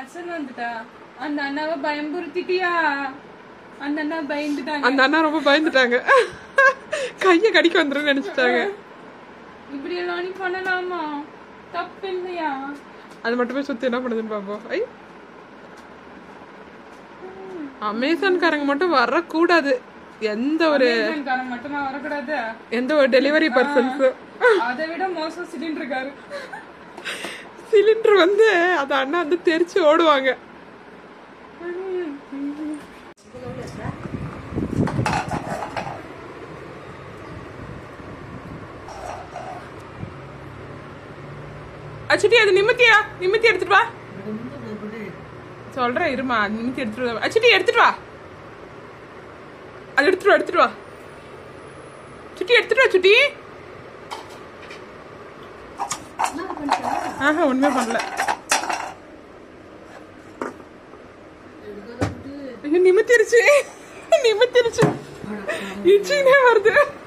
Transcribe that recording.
அசல் வந்துட்டா. அந்த அண்ணாவை பயம்புறுத்திட்டியா? அந்த அண்ணா பயந்துட்டாங்க. அந்த அண்ணா ரொம்ப பயந்துட்டாங்க. கைய கடிக்க வந்துரும் நினைச்சிட்டாங்க. இப்படி எல்லாம் நீ பண்ணலாமா? தப்பு இல்லையா? அது மட்டுமே சுத்தி என்ன பண்ணுதுன்னு பாப்போம். ஐ அமேசான்காரங்க மட்டும் வரக்கூடாது. எந்த ஒரு மட்டுமா வரக்கூடாது, எந்த ஒரு டெலிவரி பர்சன்ஸ். அதை விட மோசம் சிலிண்டர் சிலிண்டர் வந்து அந்த அண்ணா வந்து தெரிச்சு ஓடுவாங்க. அச்சுட்டி அது நிமித்தி எடுத்துட்டு வா. சொல்றேன் இருமா, நிமித்தி எடுத்துட்டு வா. அச்சுட்டி எடுத்துட்டு வா, அது எடுத்துட்டு வா. சுட்டி எடுத்துட்டு வா. சுட்டி ஒண்ணுமே பண்ணல. நிமித்திருச்சு இச்சினே வருது.